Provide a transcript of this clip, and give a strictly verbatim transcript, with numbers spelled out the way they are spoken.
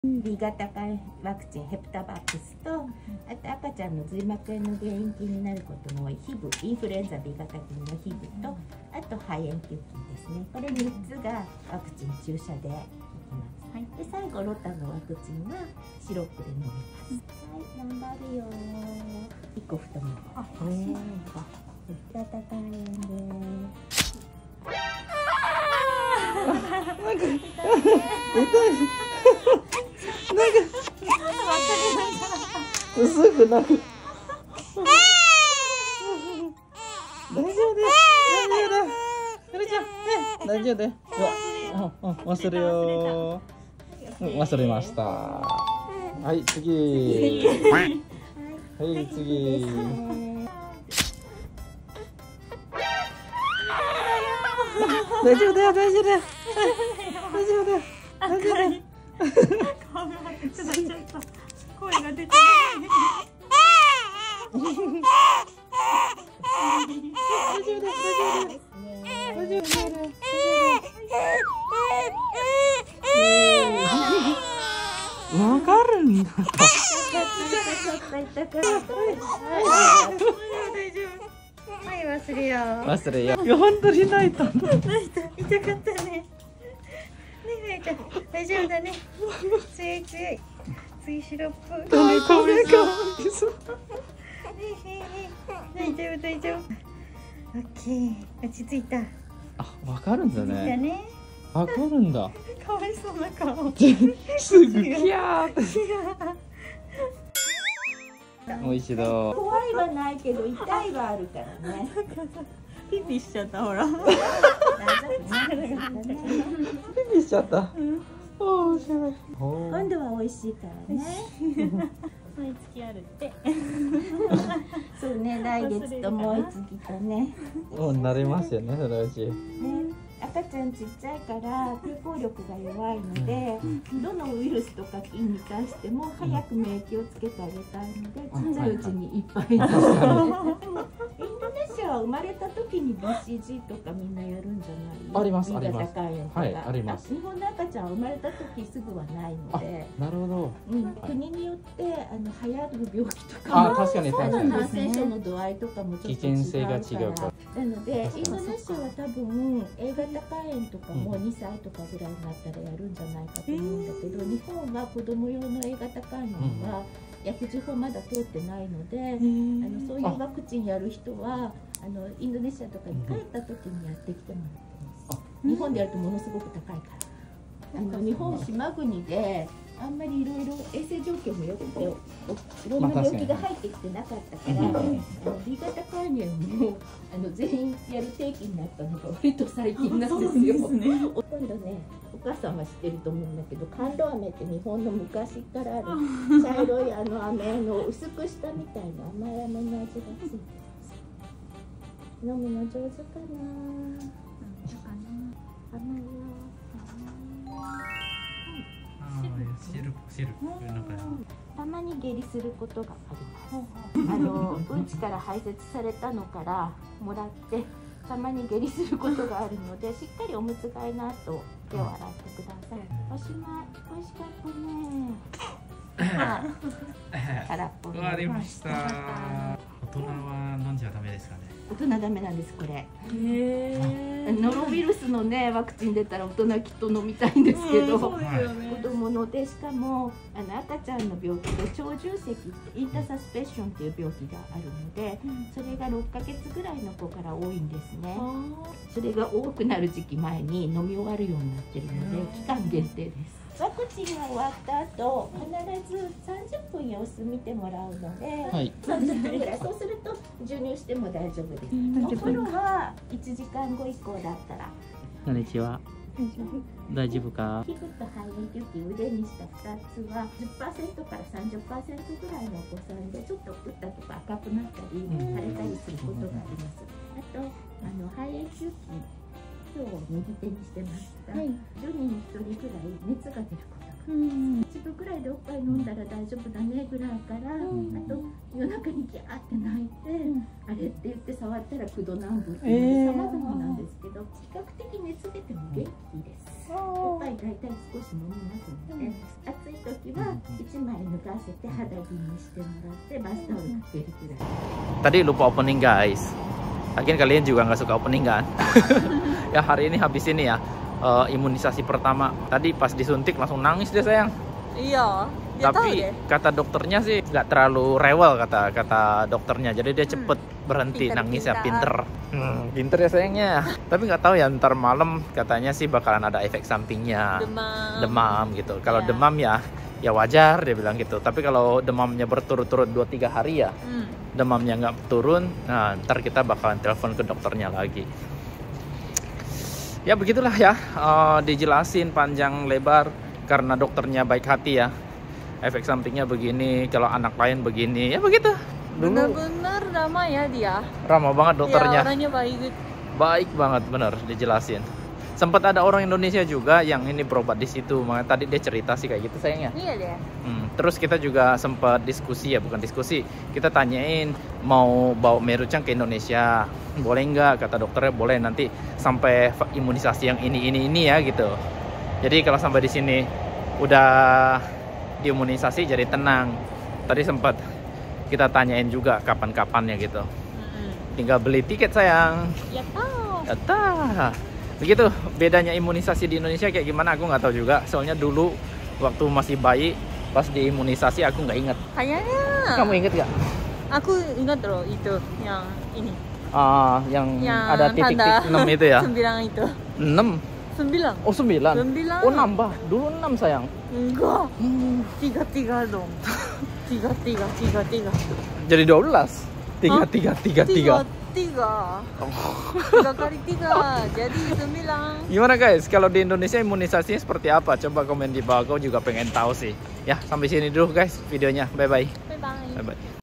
B 型肝ワクチンヘプタバックスと、あと赤ちゃんの髄膜炎の原因菌になることの多いヒブ、インフルエンザ B 型菌のヒブと、あと肺炎球菌ですね。これみっつがワクチン注射でいきます。はい、で最後ロタのワクチンはシロップで飲みます。はい、頑張るよ。いっこ太もも。あ、ねえ。B 型肝炎です。 なんか痛い。なんか薄くなる。大丈夫です。大丈夫です。大丈夫です。忘れよう。忘れました。はい、次。はい、次。大丈夫だよ、大丈夫だよ。大丈夫だよ。大丈夫だよ。 顔がちょっとちょっと声が出てない。 大丈夫です。大丈夫です。大丈夫です。わかるんだ。 はい、忘れよう。 忘れよう。いや、本当に泣いた。 泣いた、痛かったね。ね、泣いた。大丈夫だね。強い強い。次シロップ。 ダメかめか。 大丈夫大丈夫。オッケー。落ち着いた。 あ、わかるんだね。 ね。 わかるんだ。 かわいそうな顔。 すぐキャーって。もう一度。 怖いはないけど痛いはあるからね。 ピピしちゃったほら。 ピピしちゃった。おー、しゃべ。 今度は美味しいからね。 毎月あるって。 そうね、来月ともう一月とね。 もう慣れますよね、そのうち。 ね、赤ちゃんちっちゃいから抵抗力が弱いので、どのウイルスとか菌に対しても早く免疫をつけてあげたいので、ちっちゃいうちにいっぱい。インドネシアは生まれた時に ビーシージー とかみんなやるんじゃない？ あります、あります。 はい、 あります。 日本の赤ちゃんは生まれた時すぐはないので。 なるほど。 うん、国によってあの流行る病気とかも、 あ、確かに確かに。 感染症の度合いとかもちょっと違うから。危険性が違うから。なのでインドネシアは多分 A 型肝炎とかもにさいとかぐらいになったらやるんじゃないかと思うんだけど、日本は子供用の A 型肝炎は薬事法まだ通ってないので、あのそういうワクチンやる人はあのインドネシアとかに帰った時にやってきてもらってます。日本でやるとものすごく高いから。あの日本島国であんまりいろいろ衛生状況も良くて、いろんな病気が入ってきてなかったから、あの B 型肝炎もあの全員やる定期になったのが割と最近なんですよ。今度ね、お母さんは知ってると思うんだけど、甘露飴って日本の昔からある茶色いあの飴の薄くしたみたいな甘い飴の味がついてます。飲むの上手かな？甘いよ。たまに下痢することがあります。あのうんちから排泄されたのからもらってたまに下痢することがあるので、しっかりおむつ替えの後手を洗ってください。おしまい。美味しかったね。はい。空っぽ。 終わりました。大人は飲んじゃダメですかね。 大人ダメなんですこれ。 へえ。 ノロウイルスのねワクチン出たら大人きっと飲みたいんですけど、子供のでしかもあの赤ちゃんの病気で腸重積ってインターサスペッションっていう病気があるので、それがろっかげつぐらいの子から多いんですね。それが多くなる時期前に飲み終わるようになってるので期間限定です。ワクチンが終わった後、必ずさんじゅっぷん様子見てもらうので、はい、さんじゅっぷんぐらい、そうすると授乳しても大丈夫です。お風呂はいちじかんご以降だったら。 こんにちは。大丈夫か？ 皮膚と肺炎球菌腕にしたふたつは じゅっパーセント から さんじゅっパーセント ぐらいのお子さんでちょっと打ったとこ赤くなったり腫れたりすることがあります。あとあの肺炎球菌、今日右手にしてますが、はい、じゅうにんにひとりぐらい熱が出ることがうん。 一度ぐらいでおっぱい飲んだら大丈夫だねぐらいから、 うんあと夜中にギャーって泣いて、 うんあれって言って触ったらくど南部ってえーいう様々なんですけど、比較的熱出ても元気です。おっぱい大体少し飲みますので、暑い時はいちまい脱がせて肌着にしてもらってバスタオルかけるくらい。 Tadi lupa opening guys. Lagian kalian juga nggak suka opening kan? Ya hari ini habis ini ya uh, imunisasi pertama. Tadi pas disuntik langsung nangis deh sayang. Iya. Dia tahu Tapi deh. kata dokternya sih nggak terlalu rewel kata kata dokternya. Jadi dia cepet berhenti Pinter, nangis ya, pintar. pinter. Hmm, pinter ya sayangnya. Tapi nggak tahu ya ntar malam katanya sih bakalan ada efek sampingnya. Demam. Demam gitu. Kalau Ya. demam ya ya wajar dia bilang gitu. Tapi kalau demamnya berturut-turut dua tiga hari ya, Hmm. demamnya nggak turun, nah ntar kita bakalan telepon ke dokternya lagi. Ya begitulah ya, eh, dijelasin panjang lebar karena dokternya baik hati ya. Efek sampingnya begini, kalau anak lain begini, ya begitu. Dulu Benar-benar ramah ya dia. ramah banget dokternya, Ya, orangnya baik. baik banget bener dijelasin. Sempat ada orang Indonesia juga yang ini berobat di situ, makanya tadi dia cerita sih kayak gitu sayangnya. Iya deh. Hmm, terus kita juga sempat diskusi ya, bukan diskusi. Kita tanyain mau bawa Merucang ke Indonesia, boleh nggak? Kata dokternya boleh, nanti sampai va- imunisasi yang ini ini ini ya gitu. Jadi kalau sampai di sini udah diimunisasi jadi tenang. Tadi sempat kita tanyain juga kapan-kapannya gitu. Mm-mm. Tinggal beli tiket sayang. Ya tahu. Yata. Begitu bedanya imunisasi di Indonesia kayak gimana aku nggak tahu juga. Soalnya dulu waktu masih bayi pas diimunisasi aku nggak inget. Kayaknya. Kamu inget gak? Aku ingat loh itu yang ini. Ah, yang, Yang ada titik-titik tanda enam itu ya? Sembilan itu. enam. Sembilan. Oh, sembilan. Sembilan. Oh, nambah. Dulu enam sayang. Enggak. Tiga tiga dong. Tiga tiga tiga tiga. Jadi dua belas. Tiga, Hah? tiga, tiga, tiga. Tiga. Tiga kali tiga. Jadi sembilan. Gimana guys? Kalau di Indonesia imunisasinya seperti apa? Coba komen di bawah. Aku juga pengen tahu sih. Ya, sampai sini dulu guys videonya. Bye-bye. Bye bye. Bye-bye.